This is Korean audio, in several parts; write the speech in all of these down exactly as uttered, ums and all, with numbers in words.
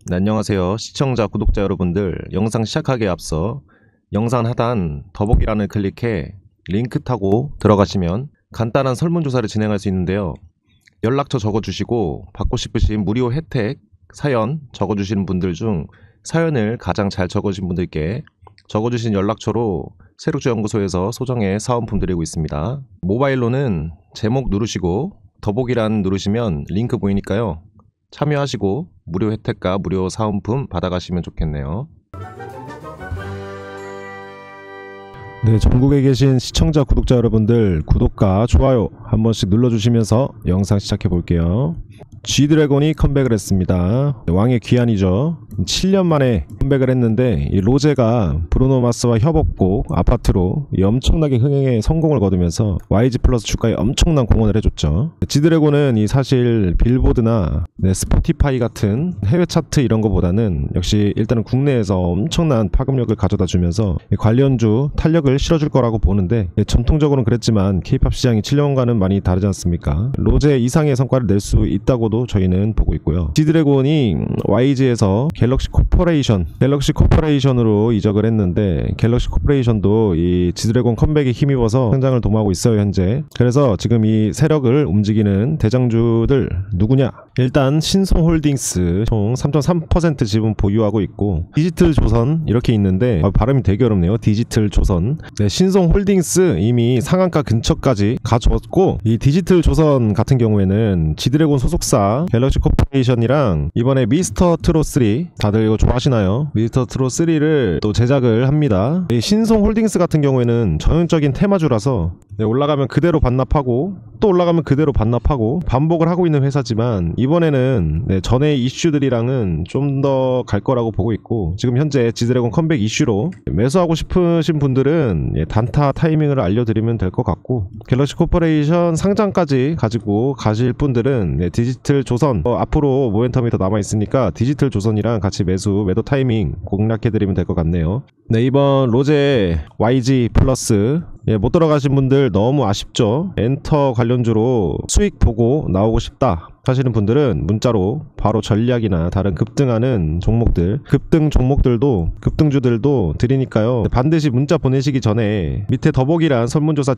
네, 안녕하세요 시청자 구독자 여러분들, 영상 시작하기에 앞서 영상 하단 더보기란을 클릭해 링크 타고 들어가시면 간단한 설문조사를 진행할 수 있는데요. 연락처 적어주시고 받고 싶으신 무료 혜택 사연 적어주시는 분들 중 사연을 가장 잘 적어주신 분들께 적어주신 연락처로 세력주연구소에서 소정의 사은품 드리고 있습니다. 모바일로는 제목 누르시고 더보기란 누르시면 링크 보이니까요, 참여하시고 무료 혜택과 무료 사은품 받아가시면 좋겠네요. 네, 전국에 계신 시청자 구독자 여러분들, 구독과 좋아요 한 번씩 눌러주시면서 영상 시작해 볼게요. G드래곤이 컴백을 했습니다. 왕의 귀환이죠. 칠 년 만에 컴백을 했는데 이 로제가 브루노 마스와 협업곡 아파트로 이 엄청나게 흥행에 성공을 거두면서 와이지 플러스 주가에 엄청난 공헌을 해줬죠. G드래곤은 이 사실 빌보드나 네, 스포티파이 같은 해외 차트 이런 거보다는 역시 일단은 국내에서 엄청난 파급력을 가져다 주면서 관련주 탄력을 실어줄 거라고 보는데, 예, 전통적으로는 그랬지만 케이팝 시장이 칠 년간은 많이 다르지 않습니까? 로제 이상의 성과를 낼 수 있다고도 저희는 보고 있고요. G드래곤이 와이지에서 갤럭시 코퍼레이션 갤럭시 코퍼레이션으로 이적을 했는데, 갤럭시 코퍼레이션도 이 G드래곤 컴백에 힘입어서 성장을 도모하고 있어요 현재. 그래서 지금 이 세력을 움직이는 대장주들 누구냐? 일단 신성홀딩스 총 삼 점 삼 퍼센트 지분 보유하고 있고, 디지털조선 이렇게 있는데 아, 발음이 되게 어렵네요. 디지털조선. 네, 신성홀딩스 이미 상한가 근처까지 가져왔고, 이 디지털조선 같은 경우에는 G드래곤 소속사 갤럭시 코퍼레이션이랑 이번에 미스터 트롯 삼, 다들 이거 좋아하시나요? 미스터 트롯 삼을 또 제작을 합니다. 이 신성홀딩스 같은 경우에는 전형적인 테마주라서 네, 올라가면 그대로 반납하고 또 올라가면 그대로 반납하고 반복을 하고 있는 회사지만, 이번에는 네, 전에 이슈들이랑은 좀 더 갈 거라고 보고 있고, 지금 현재 G드래곤 컴백 이슈로 매수하고 싶으신 분들은 예, 단타 타이밍을 알려드리면 될 것 같고, 갤럭시 코퍼레이션 상장까지 가지고 가실 분들은 네, 디지털 조선 어, 앞으로 모멘텀이 더 남아있으니까 디지털 조선이랑 같이 매수 매도 타이밍 공략해드리면 될 것 같네요. 네, 이번 로제 와이지 플러스 예, 못 들어가신 분들 너무 아쉽죠. 엔터 관련주로 수익 보고 나오고 싶다 하시는 분들은 문자로 바로 전략이나 다른 급등하는 종목들, 급등 종목들도 급등주들도 드리니까요, 반드시 문자 보내시기 전에 밑에 더보기란 설문조사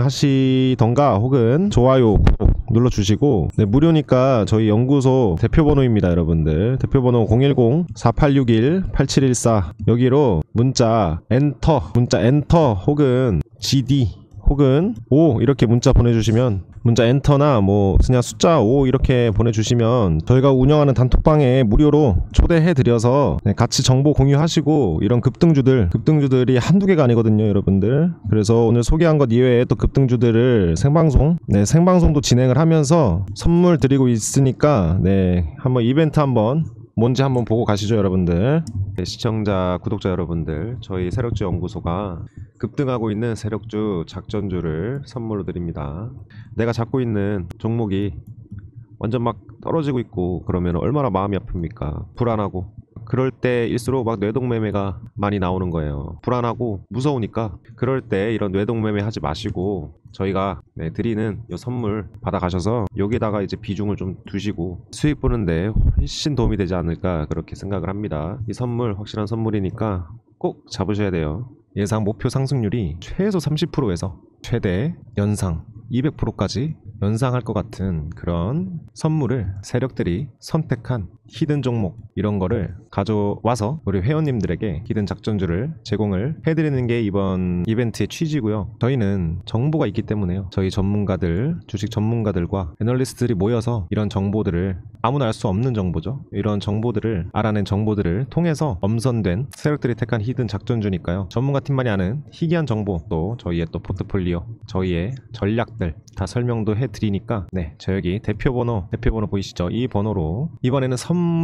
진행하시던가 혹은 좋아요 구독 눌러주시고, 네, 무료니까 저희 연구소 대표번호입니다 여러분들. 대표번호 공일공 사팔육일 팔칠일사, 여기로 문자 엔터 문자 엔터 혹은 지디 혹은 오 이렇게 문자 보내주시면, 문자 엔터나 뭐 그냥 숫자 오 이렇게 보내주시면 저희가 운영하는 단톡방에 무료로 초대해드려서 네, 같이 정보 공유하시고, 이런 급등주들 급등주들이 한두 개가 아니거든요 여러분들. 그래서 오늘 소개한 것 이외에 또 급등주들을 생방송 네 생방송도 진행을 하면서 선물 드리고 있으니까 네 한번 이벤트 한번 뭔지 한번 보고 가시죠 여러분들. 네, 시청자 구독자 여러분들, 저희 세력주 연구소가 급등하고 있는 세력주 작전주를 선물로 드립니다. 내가 잡고 있는 종목이 완전 막 떨어지고 있고 그러면 얼마나 마음이 아픕니까? 불안하고 그럴 때일수록 막 뇌동매매가 많이 나오는 거예요. 불안하고 무서우니까 그럴 때 이런 뇌동매매 하지 마시고 저희가 네, 드리는 이 선물 받아가셔서 여기다가 이제 비중을 좀 두시고 수익 보는데 훨씬 도움이 되지 않을까 그렇게 생각을 합니다. 이 선물 확실한 선물이니까 꼭 잡으셔야 돼요. 예상 목표 상승률이 최소 삼십 퍼센트에서 최대 연상 이백 퍼센트까지 연상할 것 같은 그런 선물을 세력들이 선택한 히든 종목 이런 거를 가져와서 우리 회원님들에게 히든 작전주를 제공을 해드리는 게 이번 이벤트의 취지고요. 저희는 정보가 있기 때문에요. 저희 전문가들, 주식 전문가들과 애널리스트들이 모여서 이런 정보들을, 아무나 알 수 없는 정보죠, 이런 정보들을 알아낸 정보들을 통해서 엄선된 세력들이 택한 히든 작전주니까요. 전문가팀만이 아는 희귀한 정보, 또 저희의 또 포트폴리오, 저희의 전략들 다 설명도 해드리니까 네, 저 여기 대표번호 대표번호 보이시죠? 이 번호로 이번에는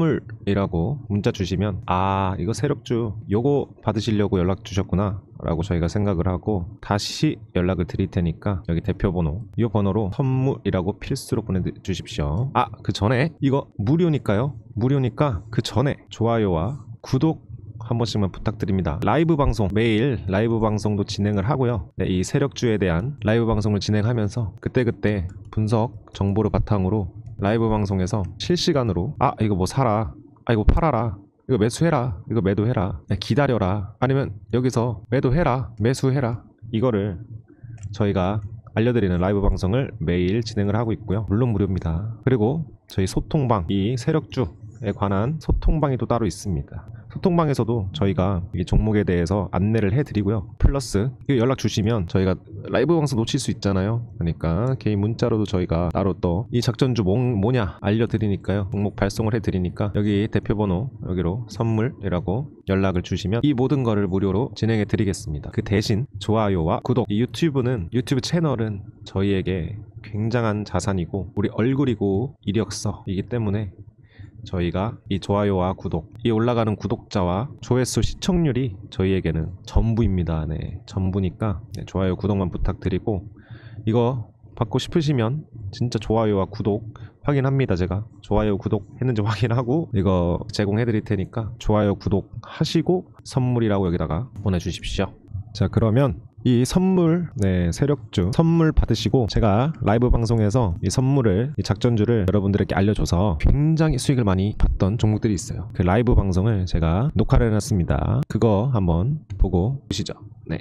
선물이라고 문자 주시면, 아 이거 세력주 요거 받으시려고 연락 주셨구나 라고 저희가 생각을 하고 다시 연락을 드릴 테니까 여기 대표번호 이 번호로 선물이라고 필수로 보내주십시오. 아 그 전에 이거 무료니까요, 무료니까 그 전에 좋아요와 구독 한 번씩만 부탁드립니다. 라이브 방송, 매일 라이브 방송도 진행을 하고요. 네, 이 세력주에 대한 라이브 방송을 진행하면서 그때그때 분석 정보를 바탕으로 라이브 방송에서 실시간으로 아 이거 뭐 사라, 아 이거 팔아라, 이거 매수해라, 이거 매도해라, 기다려라, 아니면 여기서 매도해라, 매수해라, 이거를 저희가 알려드리는 라이브 방송을 매일 진행을 하고 있고요. 물론 무료입니다. 그리고 저희 소통방, 이 세력주에 관한 소통방이 또 따로 있습니다. 소통방에서도 저희가 이 종목에 대해서 안내를 해드리고요. 플러스 연락 주시면 저희가 라이브 방송 놓칠 수 있잖아요. 그러니까 개인 문자로도 저희가 따로 또 이 작전주 뭐, 뭐냐 알려드리니까요. 종목 발송을 해드리니까 여기 대표번호 여기로 선물이라고 연락을 주시면 이 모든 거를 무료로 진행해 드리겠습니다. 그 대신 좋아요와 구독, 이 유튜브는 유튜브 채널은 저희에게 굉장한 자산이고 우리 얼굴이고 이력서이기 때문에 저희가 이 좋아요와 구독, 이 올라가는 구독자와 조회수, 시청률이 저희에게는 전부입니다. 네, 전부니까 네, 좋아요, 구독만 부탁드리고, 이거 받고 싶으시면 진짜 좋아요와 구독 확인합니다. 제가 좋아요, 구독 했는지 확인하고 이거 제공해 드릴 테니까 좋아요, 구독 하시고 선물이라고 여기다가 보내주십시오. 자, 그러면 이 선물, 네, 세력주 선물 받으시고 제가 라이브 방송에서 이 선물을, 이 작전주를 여러분들에게 알려줘서 굉장히 수익을 많이 봤던 종목들이 있어요. 그 라이브 방송을 제가 녹화를 해놨습니다. 그거 한번 보고 보시죠. 네.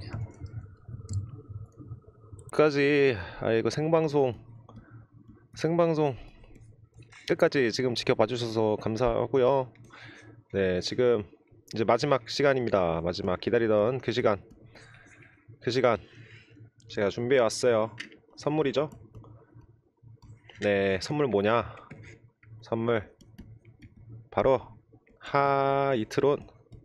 끝까지, 아이고, 생방송 생방송 끝까지 지금 지켜봐 주셔서 감사하고요. 네, 지금 이제 마지막 시간입니다. 마지막 기다리던 그 시간 그 시간 제가 준비해 왔어요. 선물이죠. 네, 선물 뭐냐? 선물 바로 하이트론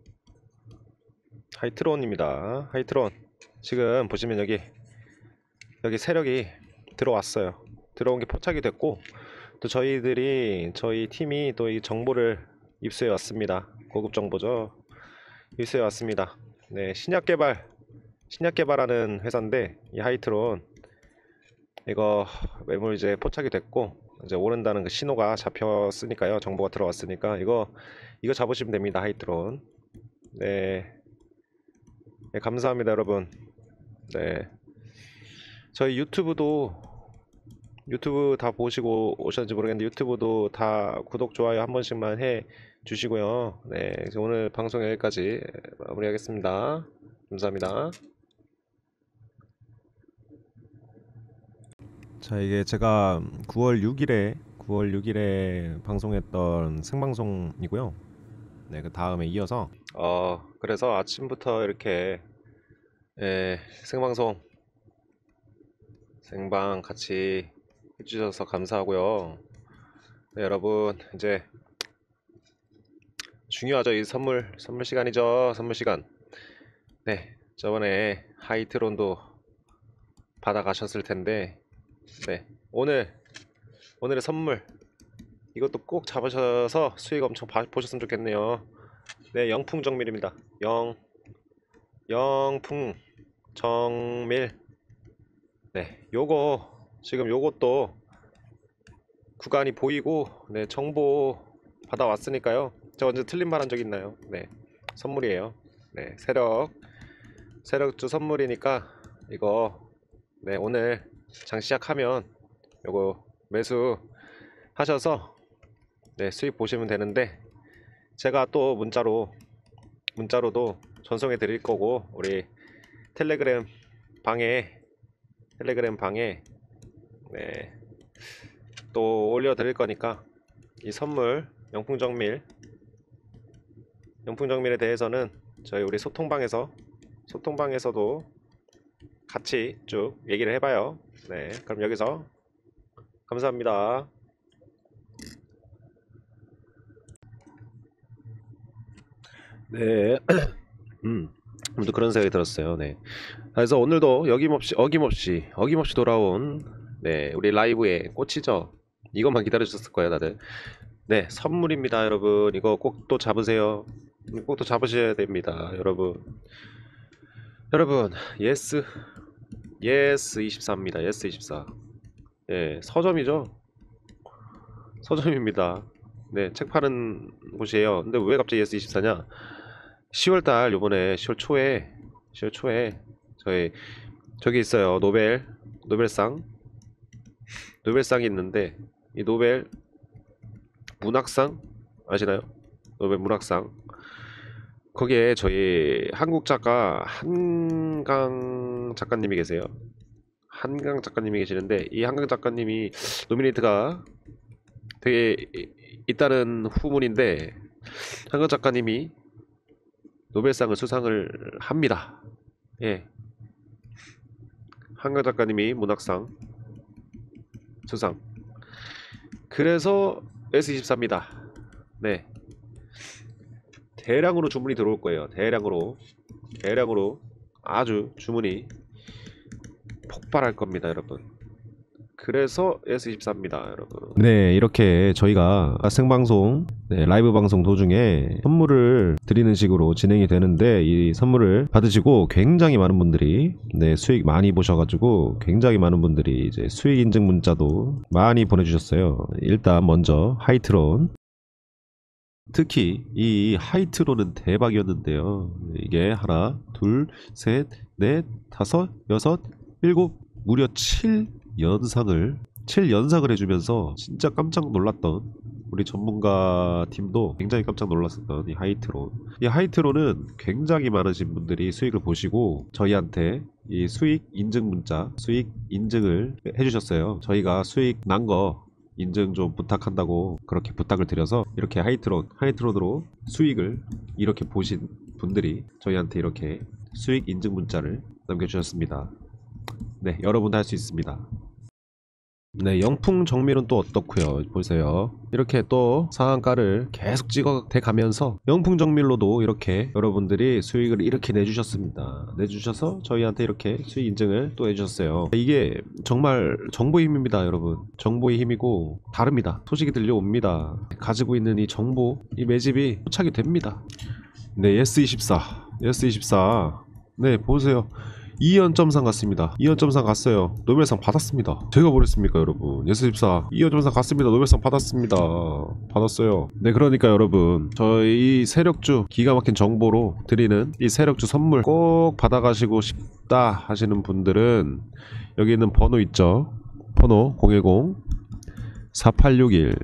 하이트론입니다. 하이트론 지금 보시면 여기 여기 세력이 들어왔어요. 들어온 게 포착이 됐고, 또 저희들이 저희 팀이 또 이 정보를 입수해 왔습니다. 고급 정보죠. 입수해 왔습니다. 네, 신약 개발 신약 개발하는 회사인데, 이 하이트론 이거 매물 이제 포착이 됐고 이제 오른다는 그 신호가 잡혔으니까요. 정보가 들어왔으니까 이거 이거 잡으시면 됩니다. 하이트론. 네, 네, 감사합니다 여러분. 네, 저희 유튜브도 유튜브 다 보시고 오셨는지 모르겠는데 유튜브도 다 구독, 좋아요 한 번씩만 해 주시고요. 네, 오늘 방송 여기까지 마무리하겠습니다. 감사합니다. 자, 이게 제가 구월 육일에 구월 육일에 방송했던 생방송이고요. 네, 그 다음에 이어서 어 그래서 아침부터 이렇게 예, 생방송 생방 같이 해주셔서 감사하고요. 네, 여러분 이제 중요하죠. 이 선물 선물 시간이죠. 선물 시간. 네, 저번에 하이트론도 받아가셨을 텐데, 네, 오늘 오늘의 선물 이것도 꼭 잡으셔서 수익 엄청 봐, 보셨으면 좋겠네요. 네, 영풍정밀입니다. 영 영풍정밀. 네, 요거 지금 요것도 구간이 보이고, 네, 정보 받아왔으니까요. 제가 언제 틀린 말 한 적 있나요? 네, 선물이에요. 네, 세력 세력주 선물이니까 이거 네, 오늘 장 시작하면 요거 매수 하셔서 네, 수익 보시면 되는데, 제가 또 문자로 문자로도 전송해 드릴 거고, 우리 텔레그램 방에 텔레그램 방에 네, 또 올려 드릴 거니까 이 선물 영풍정밀 영풍정밀에 대해서는 저희 우리 소통방에서 소통방에서도 같이 쭉 얘기를 해봐요. 네, 그럼 여기서 감사합니다. 네, 음, 오늘도 그런 생각이 들었어요. 네, 그래서 오늘도 어김없이 어김없이 어김없이 돌아온 네, 우리 라이브의 꽃이죠. 이것만 기다려주셨을 거예요, 다들. 네, 선물입니다, 여러분. 이거 꼭 또 잡으세요. 꼭 또 잡으셔야 됩니다, 여러분. 여러분, 예스 예스 이십사입니다. 예스 이십사. 예, 서점이죠. 서점입니다. 네, 책 파는 곳이에요. 근데 왜 갑자기 예스 이십사냐? 시월달, 요번에 시월 초에 시월 초에 저희 저기 있어요. 노벨 노벨상 노벨상이 있는데, 이 노벨 문학상 아시나요? 노벨 문학상. 거기에 저희 한국 작가 한강 작가님이 계세요. 한강 작가님이 계시는데 이 한강 작가님이 노미네이트가 되게 있다는 후문인데 한강 작가님이 노벨상을 수상을 합니다. 예, 한강 작가님이 문학상 수상. 그래서 에스 이십사입니다. 네, 대량으로 주문이 들어올 거예요. 대량으로 대량으로 아주 주문이 폭발할 겁니다, 여러분. 그래서 에스 이십사입니다, 여러분. 네, 이렇게 저희가 생방송, 네, 라이브 방송 도중에 선물을 드리는 식으로 진행이 되는데 이 선물을 받으시고 굉장히 많은 분들이 네, 수익 많이 보셔가지고 굉장히 많은 분들이 이제 수익 인증 문자도 많이 보내주셨어요. 일단 먼저 하이트론. 특히 이 하이트론은 대박이었는데요. 이게 하나, 둘, 셋, 넷, 다섯, 여섯, 일곱, 무려 칠 연상을 칠 연상을 해주면서 진짜 깜짝 놀랐던 우리 전문가 팀도 굉장히 깜짝 놀랐었던 이 하이트론. 이 하이트론은 굉장히 많으신 분들이 수익을 보시고 저희한테 이 수익 인증 문자, 수익 인증을 해주셨어요. 저희가 수익 난 거 인증 좀 부탁한다고 그렇게 부탁을 드려서 이렇게 하이트론, 하이트론으로 수익을 이렇게 보신 분들이 저희한테 이렇게 수익 인증 문자를 남겨주셨습니다. 네, 여러분도 할 수 있습니다. 네, 영풍 정밀은 또 어떻고요? 보세요. 이렇게 또 상한가를 계속 찍어 대 가면서 영풍 정밀로도 이렇게 여러분들이 수익을 이렇게 내주셨습니다. 내주셔서 저희한테 이렇게 수익 인증을 또 해주셨어요. 이게 정말 정보의 힘입니다, 여러분. 정보의 힘이고 다릅니다. 소식이 들려옵니다. 가지고 있는 이 정보, 이 매집이 포착이 됩니다. 네, 에스 이십사, 에스 이십사. 네, 보세요. 이 연점상 갔습니다. 이 연점상 갔어요. 노벨상 받았습니다. 제가 뭐랬습니까, 여러분? 에스 이십사 이 연점상 갔습니다. 노벨상 받았습니다. 받았어요. 네, 그러니까 여러분, 저희 세력주 기가 막힌 정보로 드리는 이 세력주 선물 꼭 받아가시고 싶다 하시는 분들은 여기 있는 번호 있죠? 번호 공일공 사팔육일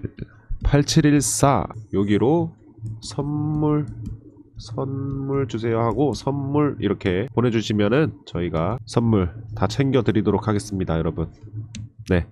팔칠일사 여기로 선물 선물 주세요 하고 선물 이렇게 보내주시면은 저희가 선물 다 챙겨 드리도록 하겠습니다, 여러분. 네.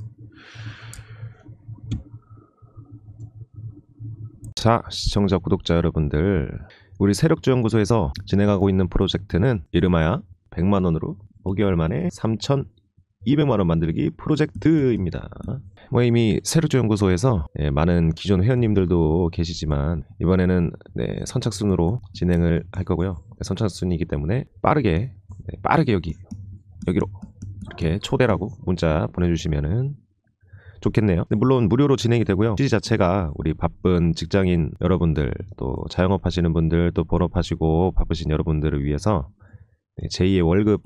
자, 시청자 구독자 여러분들, 우리 세력주연구소에서 진행하고 있는 프로젝트는 이름하여 백만 원으로 오 개월 만에 삼천이백만 원 만들기 프로젝트입니다. 뭐 이미 세력주연구소에서 예, 많은 기존 회원님들도 계시지만 이번에는 네, 선착순으로 진행을 할 거고요. 선착순이기 때문에 빠르게 네, 빠르게 여기 여기로 이렇게 초대라고 문자 보내주시면은 좋겠네요. 물론 무료로 진행이 되고요. 취지 자체가 우리 바쁜 직장인 여러분들, 또 자영업 하시는 분들, 또 본업하시고 바쁘신 여러분들을 위해서 네, 제이의 월급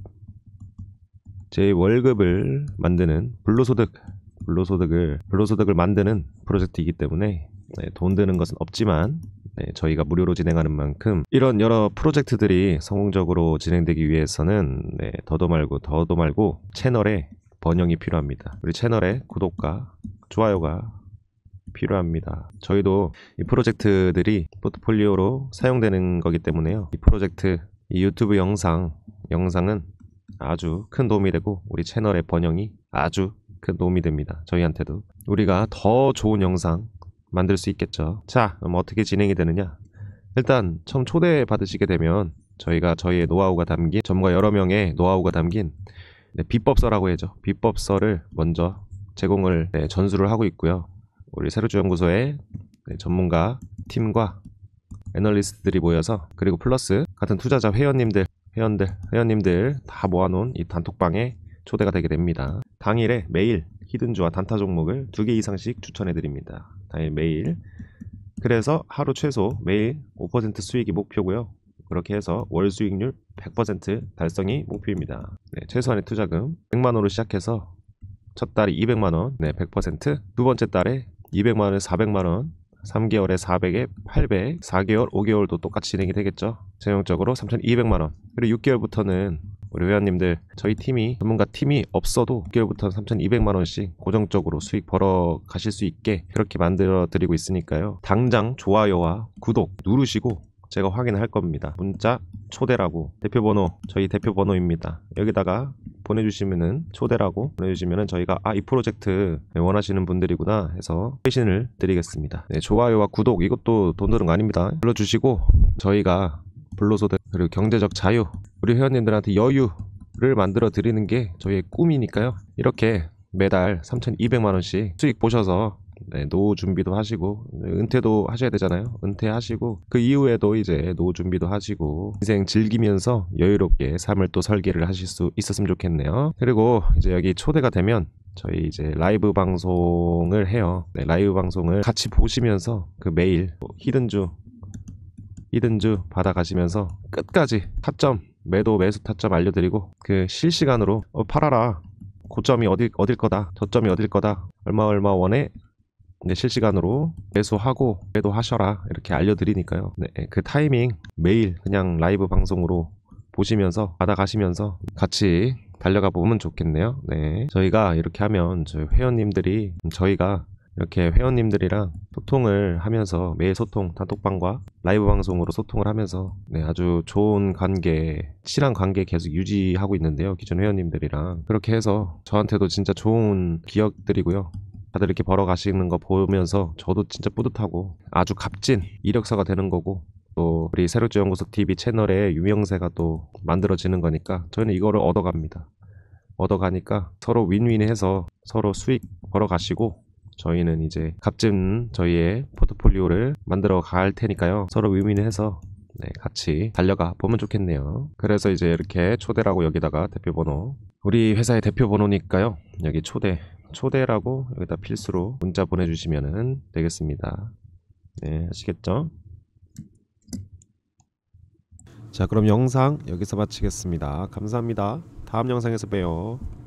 제이의 월급을 만드는 불로소득 불로소득을 불로소득을 만드는 프로젝트이기 때문에 네, 돈 드는 것은 없지만 네, 저희가 무료로 진행하는 만큼 이런 여러 프로젝트들이 성공적으로 진행되기 위해서는 네, 더도 말고 더도 말고 채널에 번영이 필요합니다. 우리 채널에 구독과 좋아요가 필요합니다. 저희도 이 프로젝트들이 포트폴리오로 사용되는 거기 때문에요. 이 프로젝트, 이 유튜브 영상 영상은 아주 큰 도움이 되고 우리 채널의 번영이 아주 큰 도움이 됩니다. 저희한테도 우리가 더 좋은 영상 만들 수 있겠죠. 자, 그럼 어떻게 진행이 되느냐? 일단 처음 초대 받으시게 되면 저희가 저희의 노하우가 담긴 전문가 여러 명의 노하우가 담긴 네, 비법서라고 해죠. 비법서를 먼저 제공을 네, 전수를 하고 있고요. 우리 세력주연구소의 네, 전문가 팀과 애널리스트들이 모여서 그리고 플러스 같은 투자자 회원님들 회원들 회원님들 다 모아놓은 이 단톡방에 초대가 되게 됩니다. 당일에 매일 히든주와 단타 종목을 두 개 이상씩 추천해 드립니다. 당일 매일. 그래서 하루 최소 매일 오 퍼센트 수익이 목표고요. 그렇게 해서 월 수익률 백 퍼센트 달성이 목표입니다. 네, 최소한의 투자금 백만 원으로 시작해서 첫 달에 이백만 원, 네, 백 퍼센트. 두 번째 달에 이백만 원에 사백만 원, 삼 개월에 사백에 팔백, 사 개월, 오 개월도 똑같이 진행이 되겠죠. 최종적으로 삼천이백만 원. 그리고 육 개월부터는 우리 회원님들 저희 팀이 전문가 팀이 없어도 육 개월부터 삼천이백만 원씩 고정적으로 수익 벌어 가실 수 있게 그렇게 만들어 드리고 있으니까요. 당장 좋아요와 구독 누르시고 제가 확인할 겁니다. 문자 초대라고 대표번호 저희 대표번호입니다. 여기다가 보내주시면은 초대라고 보내주시면은 저희가 아 이 프로젝트 원하시는 분들이구나 해서 회신을 드리겠습니다. 네, 좋아요와 구독 이것도 돈 드는 거 아닙니다. 눌러주시고 저희가 불로소득 그리고 경제적 자유 우리 회원님들한테 여유를 만들어 드리는 게 저희의 꿈이니까요. 이렇게 매달 삼천이백만 원씩 수익 보셔서 네, 노후 준비도 하시고 은퇴도 하셔야 되잖아요. 은퇴하시고 그 이후에도 이제 노후 준비도 하시고 인생 즐기면서 여유롭게 삶을 또 설계를 하실 수 있었으면 좋겠네요. 그리고 이제 여기 초대가 되면 저희 이제 라이브 방송을 해요. 네, 라이브 방송을 같이 보시면서 그 매일 히든주 히든주 받아가시면서 끝까지 타점 매도 매수 타점 알려드리고 그 실시간으로 어, 팔아라 고점이 어디 어딜 거다 저점이 어딜 거다 얼마 얼마 원에 네, 실시간으로 매수하고 매도하셔라 이렇게 알려드리니까요. 네, 그 타이밍 매일 그냥 라이브 방송으로 보시면서 받아가시면서 같이 달려가 보면 좋겠네요. 네, 저희가 이렇게 하면 저희 회원님들이 저희가 이렇게 회원님들이랑 소통을 하면서 매일 소통 단톡방과 라이브 방송으로 소통을 하면서 네, 아주 좋은 관계 친한 관계 계속 유지하고 있는데요. 기존 회원님들이랑 그렇게 해서 저한테도 진짜 좋은 기억들이고요. 다들 이렇게 벌어 가시는 거 보면서 저도 진짜 뿌듯하고 아주 값진 이력서가 되는 거고 또 우리 세력주연구소 티비 채널의 유명세가 또 만들어지는 거니까 저희는 이거를 얻어갑니다. 얻어가니까 서로 윈윈해서 서로 수익 벌어 가시고 저희는 이제 값진 저희의 포트폴리오를 만들어 갈 테니까요. 서로 윈윈해서 네, 같이 달려가 보면 좋겠네요. 그래서 이제 이렇게 초대라고 여기다가 대표번호 우리 회사의 대표번호니까요. 여기 초대 초대라고 여기다 필수로 문자 보내주시면 되겠습니다. 네, 아시겠죠? 자, 그럼 영상 여기서 마치겠습니다. 감사합니다. 다음 영상에서 봬요.